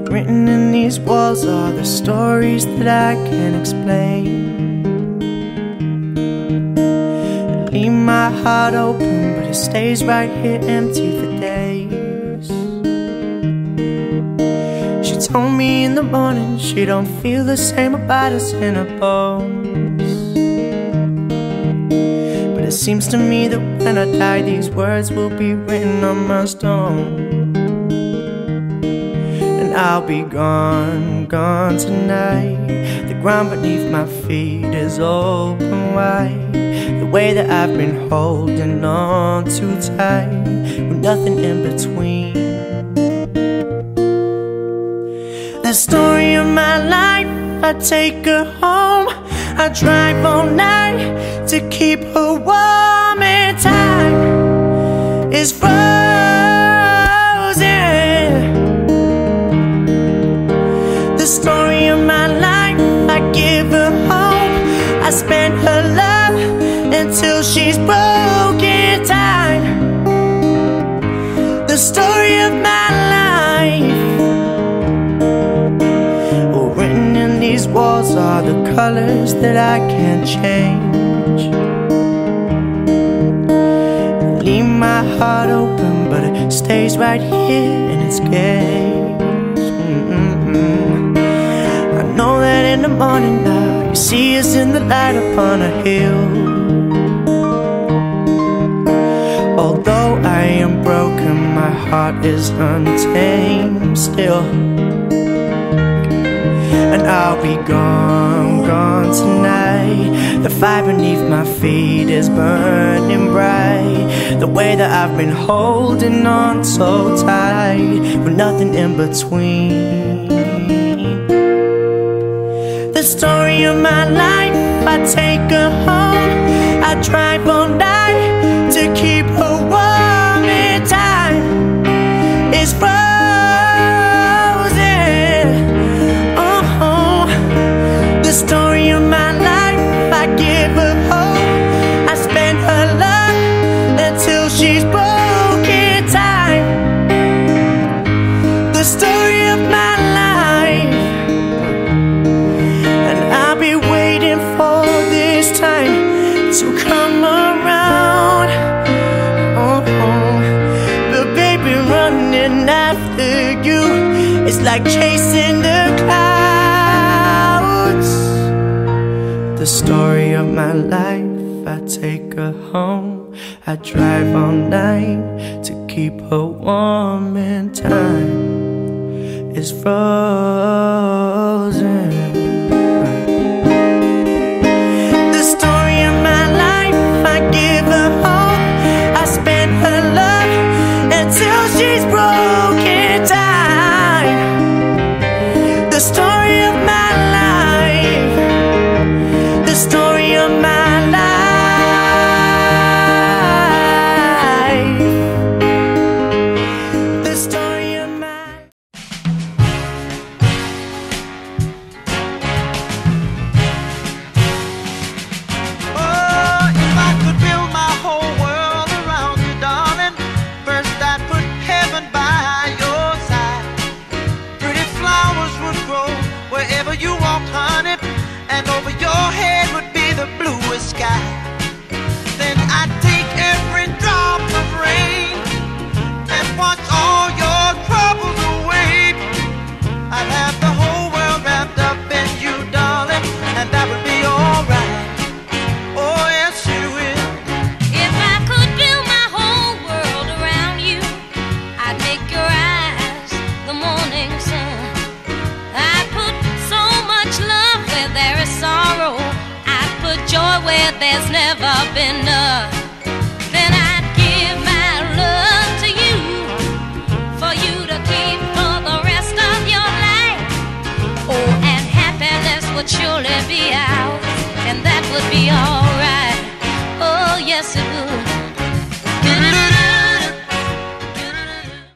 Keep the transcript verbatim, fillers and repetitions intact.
Written in these walls are the stories that I can't explain. I leave my heart open, but it stays right here empty for days. She told me in the morning she don't feel the same about us in her bones. But it seems to me that when I die, these words will be written on my stone. I'll be gone, gone tonight. The ground beneath my feet is open wide. The way that I've been holding on too tight, with nothing in between. The story of my life, I take her home. I drive all night to keep her warm, and time is frozen. The story of my life, I give her hope. I spend her love until she's broken time. The story of my life, oh, written in these walls are the colors that I can't change. I leave my heart open, but it stays right here in its cage. Mm-mm-mm. I know that in the morning now you see us in the light upon a hill. Although I am broken, my heart is untamed still. And I'll be gone, gone tonight. The fire beneath my feet is burning bright. The way that I've been holding on so tight, with nothing in between. The story of my life, I take her home. I drive all night to keep her warm, and time is frozen. Oh, the story of my life, I give her hope. I spend her love until she's broken time. The story of my life, and I'll be waiting for this time to come around. Oh, but baby, running after you is like chasing the clouds. The story of my life, I take her home. I drive all night to keep her warm, and time is frozen. The story of my life, I give her hope. I spend her love until she's broken time. The story of my life, the story of my life, the story of my Oh, if I could build my whole world around you, darling, first I'd put heaven by your side. Pretty flowers would grow wherever you walked, honey, and over your head would be the bluest sky. Then I'd take every drop of rain and wash all your troubles away. I'd have the whole world wrapped up in you, darling, and that would be alright. Oh, yes, you will. If I could build my whole world around you, I'd make your eyes the morning sun. I'd put so much love where there is sorrow. I'd put joy where there's never been none. Then I'd give my love to you, for you to keep for the rest of your life. Oh, and happiness would surely be ours, and that would be alright. Oh, yes, it